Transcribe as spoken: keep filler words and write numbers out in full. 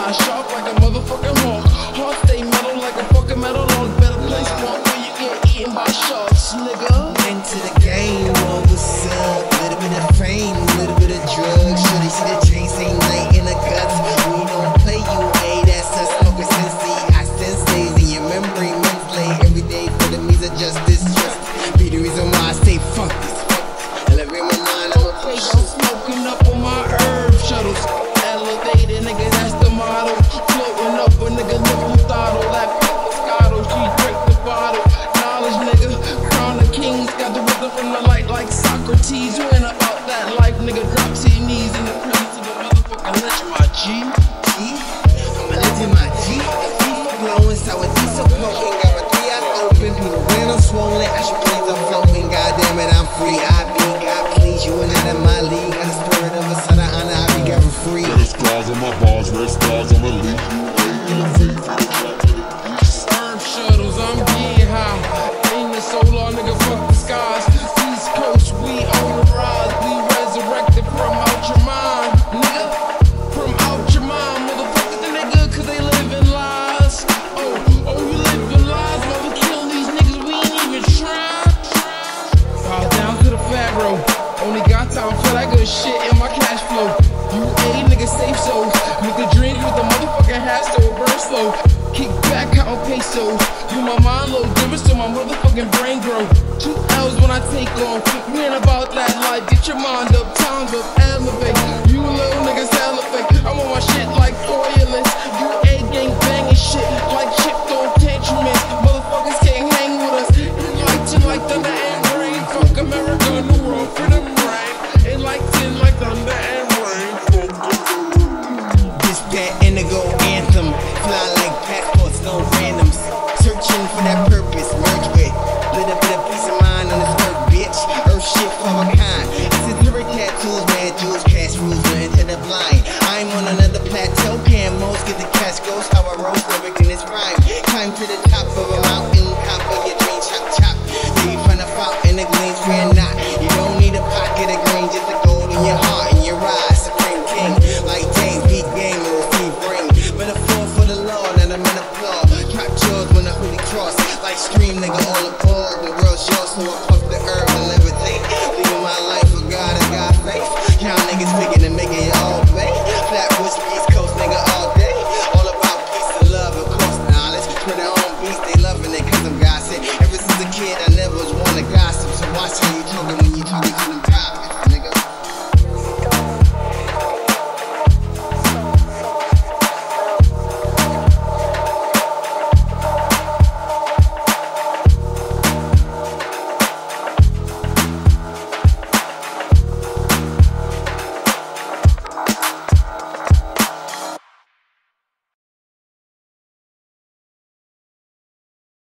I sharp like a motherfucking hawk. Heart stay metal like a fucking metal log. Better place walk where you get eaten by sharks, nigga. Into the game, all what's up? Little bit of fame, little bit of drugs. Should they see the chain, say night in the guts? We don't play you, hey, that's us. Smoking Sensi, I sense days in your memory. Months late, every day for the means of justice. Trust be the reason why I stay fuck this. Elevate my mind, I'm a Okay, I'm smoking up on my herb shuttles. Elevated, nigga, that's the motto. Floating up a nigga, nipple throttle. That Moscato, she drink the bottle. Knowledge, nigga, crown of kings. Got the wisdom from the light like Socrates. You ain't about that life, nigga. Drop to your knees in the presence of a motherfucking legend, my G. G, I'm a legend, my G. Deep glowing, sour diesel smoking. Got my three eyes open, people when I'm swollen. I should please, I'm floating. Goddamn it, I'm free. I be God, please. You and out of my league. Got the spirit of a son of honor. I be got free. Red stars on my bars, red stars on my league. Herb shuttles, I'm getting high. Ain't the solar, nigga, fuck the skies. East Coast, we on the rise. We resurrected from out your mind, nigga. From out your mind, motherfuckers, they good cause they live in lies. Oh, oh, you live in lies, while we kill these niggas, we ain't even trying. Bow down to the Pharaoh. Only got time for that good shit in my cash flow. You a nigga safe souls. Make the dreams with the motherfucking hats to a burn slow. Kick back, count pesos. Do my mind low, difference to my motherfucking brain grow. Two L's when I take off. We ain't about that life. Get your mind up, times up, elevate. You little niggas elevate. I'm on my shit like Coriolis. You a gang banging shit like chip on tantruments. Motherfuckers can't hang with us. It like ten like thunder and rain. Fuck America, the world for them rain. It like ten like thunder and rain. Fuck This that indigo anthem. Fly like passports, no randoms. Searching for that purpose, merge with little bit of peace of mind on this earth, bitch. Earth shit for a kind. Esoteric tattoos, mad jewels, cash rules, nothing to the blind. I'm on another plateau, can most get the cash goes. How I roast lyric in this rhyme. Climb to the top of a mountain, cop of your dream, chop chop. Yeah, you find a fountain, the gleams, fear not. You don't need a pocket of green, just a gold in your heart and your eyes. Supreme king, like James, beat game and receive ring. Metaphor for the Lord, and I'm in applaud. Drop jaws when I holy cross. Like stream, nigga, all aboard. The world's yours, so I fuck the herb and levitate. Leaving my life for God and God faith. Y'all niggas making and making it all pay. Flatbush, East Coast, nigga, all day. All about peace and love, of course, knowledge. For their own beats, they loving it cause I'm gossip. Ever since a kid, I never was one to gossip. So watch how you talking when you talking to them prophets.